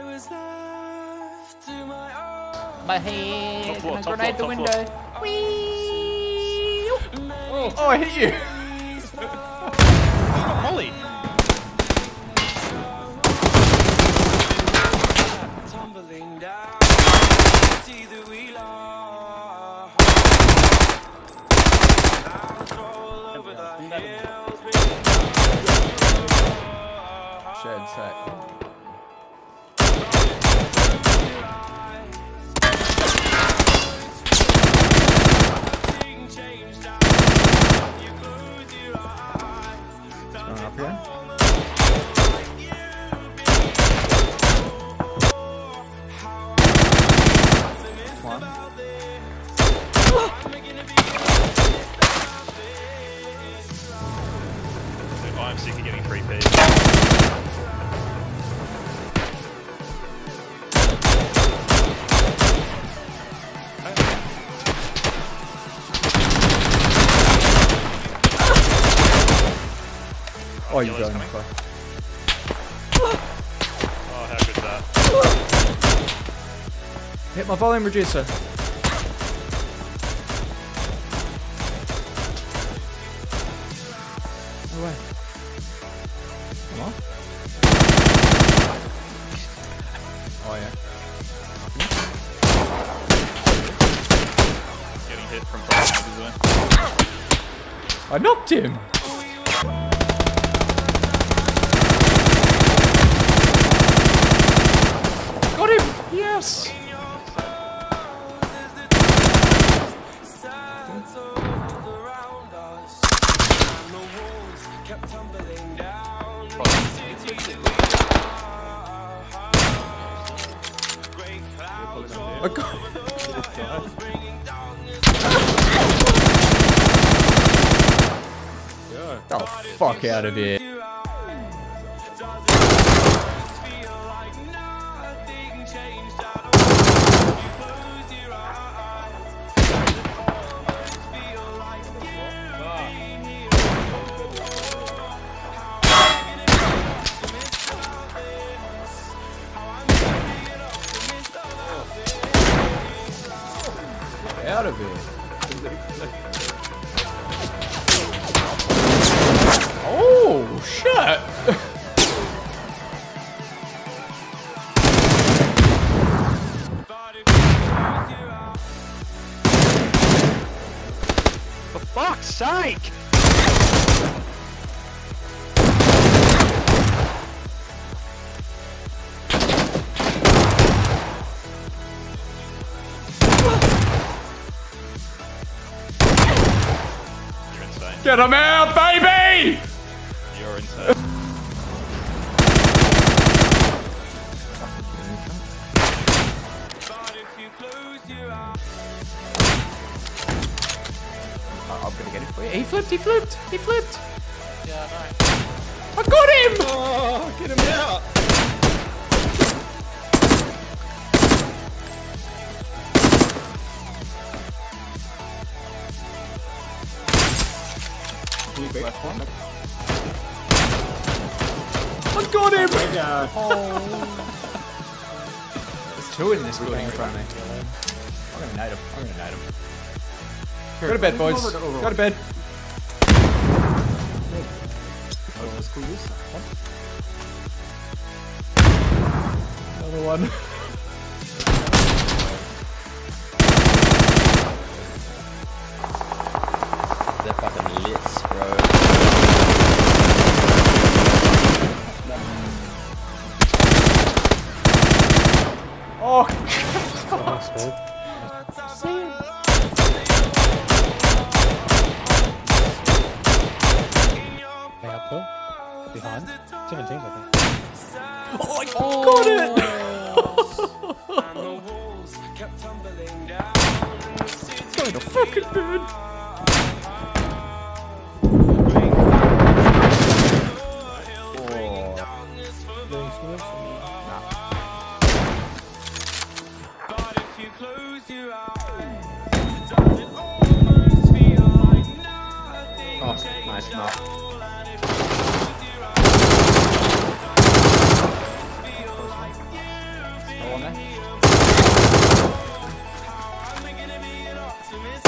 My head. Top floor, And top grenade floor, the top window. Whee! Oh, I hit you. Molly. Shared set. Going up here. One. I'm sick of getting 3P. Oh, you Yellow's going coming. for. Oh, how good's that? Hit my volume reducer. No way. Come on. Oh yeah. Getting hit from 5 meters away. I knocked him. Got him. Yes. I got the fuck out of here. Out of here. Oh, shit. For fuck's sake! You're insane. Get him out, baby! You're insane. I'm gonna get it for you. He flipped, he flipped, he flipped. Yeah, I know. I got him! Oh, get him out! I got him! There's two in this building in front of me. I'm gonna nade him. I'm gonna nade him. Go to bed, boys. Go to bed. Another one. They're fucking lit, bro. Oh, Hey, uphill. Behind. 17, I think. oh, I got it! Go to fucking bed. Oh, nice knock. Go on there.